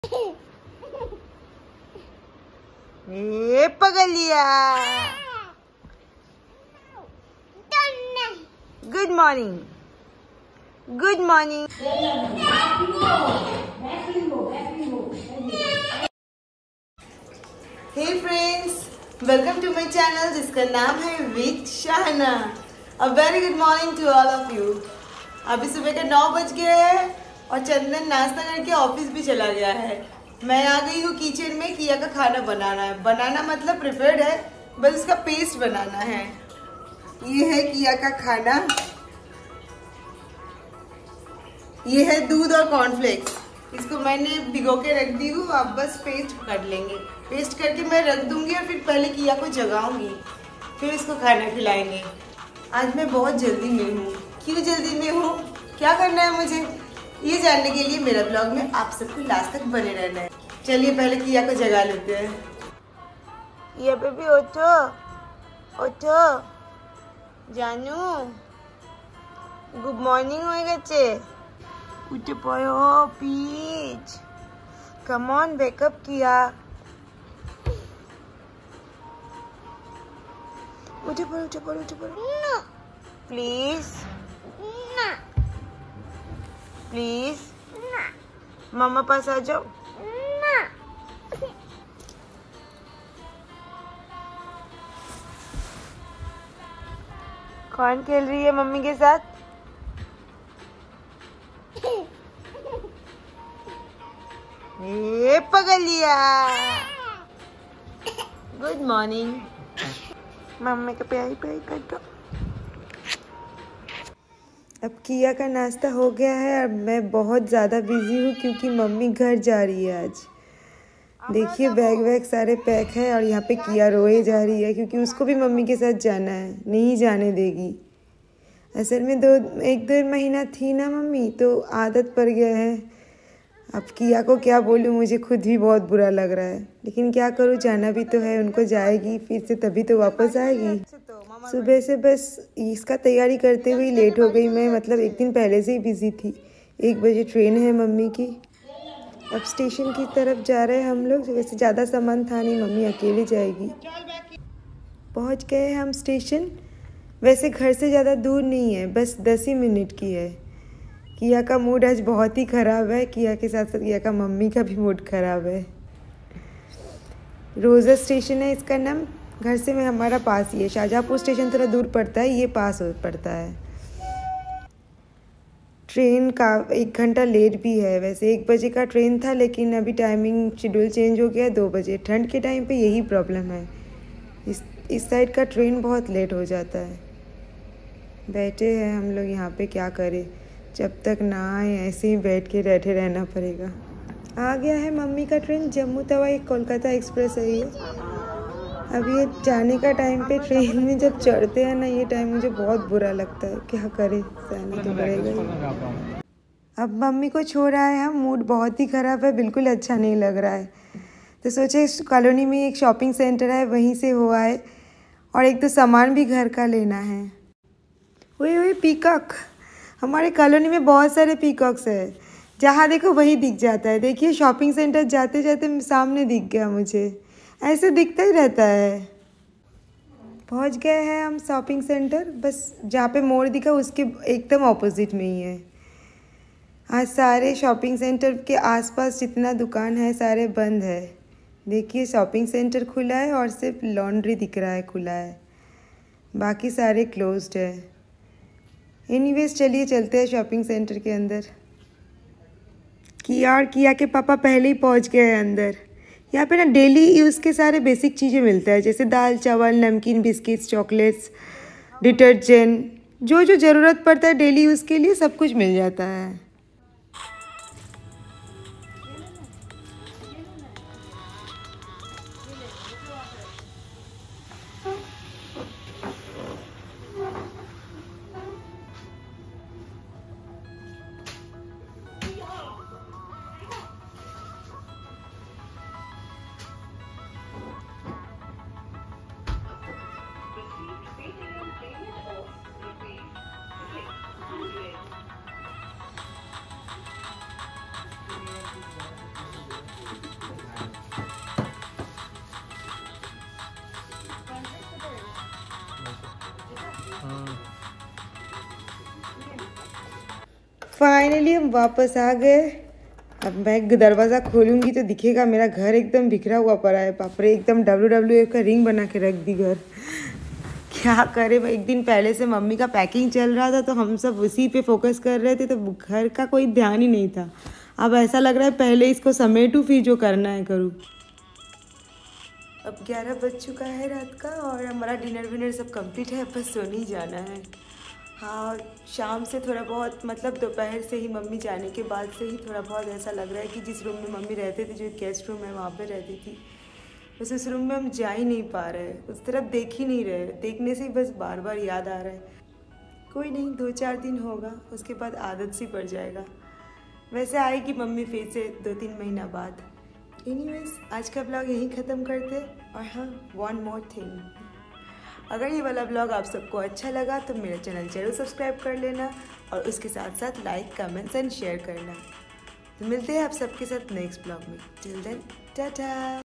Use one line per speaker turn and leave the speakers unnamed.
ये पकड़ लिया। Good morning, good morning. Hey friends, welcome to my channel जिसका नाम है with Shahna. A very good morning to all of you. अभी सुबह के 9 बज गए हैं और चंदन नाश्ता करके ऑफिस भी चला गया है। मैं आ गई हूँ किचन में। किया का खाना बनाना है। बनाना मतलब प्रिपेयर्ड है, बस उसका पेस्ट बनाना है। ये है किया का खाना। ये है दूध और कॉर्नफ्लेक्स। इसको मैंने भिगो के रख दी हूँ। आप बस पेस्ट कर लेंगे। पेस्ट करके मैं रख दूंगी और फिर पहले किया को जगाऊंगी, फिर इसको खाना खिलाएंगे। आज मैं बहुत जल्दी में हूँ। क्यों जल्दी में हूँ, क्या करना है मुझे, ये जानने के लिए मेरा ब्लॉग में आप सबको लास्ट तक बने रहना है। चलिए पहले किया को जगा लेते हैं। ये बेबी उठो, उठो जानू। गुड मॉर्निंग हो गए। उठ पड़ो प्लीज। कम ऑन, वेकअप किया। उठ पड़ो, उठ पड़ो, उठ पड़ो प्लीज, प्लीज। मामा पास आ जाओ। कौन खेल रही है मम्मी के साथ? ये पकड़ लिया। Good morning. मम्मी का प्यारी प्यारी कर दो। अब किया का नाश्ता हो गया है और मैं बहुत ज़्यादा बिजी हूँ क्योंकि मम्मी घर जा रही है आज। देखिए बैग वैग सारे पैक है और यहाँ पे किया रोए जा रही है क्योंकि उसको भी मम्मी के साथ जाना है, नहीं जाने देगी। असल में 1-2 महीना थी ना मम्मी, तो आदत पड़ गया है। अब किया को क्या बोलूँ, मुझे खुद भी बहुत बुरा लग रहा है, लेकिन क्या करूँ, जाना भी तो है। उनको जाएगी फिर से तभी तो वापस आएगी। सुबह से बस इसका तैयारी करते हुए लेट हो गई मैं, मतलब एक दिन पहले से ही बिजी थी। 1 बजे ट्रेन है मम्मी की। अब स्टेशन की तरफ जा रहे हैं हम लोग। वैसे ज़्यादा सामान था नहीं, मम्मी अकेली जाएगी। पहुंच गए हम स्टेशन। वैसे घर से ज़्यादा दूर नहीं है, बस 10 ही मिनट की है। किया का मूड आज बहुत ही ख़राब है। किया के साथ साथ किया का मम्मी का भी मूड ख़राब है। रोज़ा स्टेशन है इसका नाम। घर से में हमारा पास ही है। शाहजहाँपुर स्टेशन थोड़ा दूर पड़ता है, ये पास पड़ता है। ट्रेन का 1 घंटा लेट भी है। वैसे 1 बजे का ट्रेन था, लेकिन अभी टाइमिंग शेड्यूल चेंज हो गया है 2 बजे। ठंड के टाइम पे यही प्रॉब्लम है, इस साइड का ट्रेन बहुत लेट हो जाता है। बैठे हैं हम लोग यहाँ पे, क्या करें, जब तक ना आए ऐसे ही बैठ के बैठे रहना पड़ेगा। आ गया है मम्मी का ट्रेन। जम्मू तवाई कोलकाता एक्सप्रेस है ये। अभी ये जाने का टाइम पे ट्रेन में जब चढ़ते हैं ना, ये टाइम मुझे बहुत बुरा लगता है। क्या करें, सहना तो पड़ेगा ही। अब मम्मी को छोड़ आए हम। मूड बहुत ही ख़राब है, बिल्कुल अच्छा नहीं लग रहा है। तो सोचे कॉलोनी में एक शॉपिंग सेंटर है, वहीं से हो आए, और एक तो सामान भी घर का लेना है। ओए पीकॉक, हमारे कॉलोनी में बहुत सारे पीकॉक्स है। जहाँ देखो वही दिख जाता है। देखिए शॉपिंग सेंटर जाते जाते सामने दिख गया मुझे। ऐसे दिखता ही रहता है। पहुँच गए हैं हम शॉपिंग सेंटर। बस जहाँ पे मोड़ दिखा उसके एकदम ऑपोजिट में ही है। आज सारे शॉपिंग सेंटर के आसपास जितना दुकान है सारे बंद है। देखिए शॉपिंग सेंटर खुला है और सिर्फ लॉन्ड्री दिख रहा है खुला है, बाकी सारे क्लोज्ड है। एनीवेज चलिए चलते हैं शॉपिंग सेंटर के अंदर। किया और किया के पापा पहले ही पहुंच गए हैं अंदर। यहाँ पे ना डेली यूज़ के सारे बेसिक चीज़ें मिलता है, जैसे दाल चावल, नमकीन, बिस्किट्स, चॉकलेट्स, डिटर्जेंट, जो जो ज़रूरत पड़ता है डेली यूज़ के लिए सब कुछ मिल जाता है। फाइनली हम वापस आ गए। अब मैं दरवाज़ा खोलूँगी तो दिखेगा मेरा घर एकदम बिखरा हुआ पड़ा है। बाप रे, एकदम WWF का रिंग बना के रख दी घर। क्या करे, एक दिन पहले से मम्मी का पैकिंग चल रहा था तो हम सब उसी पे फोकस कर रहे थे, तो घर का कोई ध्यान ही नहीं था। अब ऐसा लग रहा है पहले इसको समेटूँ फिर जो करना है करूँ। अब 11 बज चुका है रात का और हमारा डिनर विनर सब कंप्लीट है, बस सोने ही जाना है। हाँ, शाम से थोड़ा बहुत, मतलब दोपहर से ही मम्मी जाने के बाद से ही थोड़ा बहुत ऐसा लग रहा है कि जिस रूम में मम्मी रहते थे, जो गेस्ट रूम है वहाँ पे रहती थी, बस उस रूम में हम जा ही नहीं पा रहे, उस तरफ देख ही नहीं रहे। देखने से ही बस बार बार याद आ रहा है। कोई नहीं, 2-4 दिन होगा, उसके बाद आदत सी पड़ जाएगा। वैसे आएगी मम्मी फिर से 2-3 महीना बाद। एनीवेज, आज का ब्लॉग यहीं ख़त्म करते। और हाँ, वन मोर थिंग, अगर ये वाला ब्लॉग आप सबको अच्छा लगा तो मेरा चैनल जरूर सब्सक्राइब कर लेना और उसके साथ साथ लाइक, कमेंट्स एंड शेयर करना। तो मिलते हैं आप सबके साथ नेक्स्ट ब्लॉग में। Till then, Tata.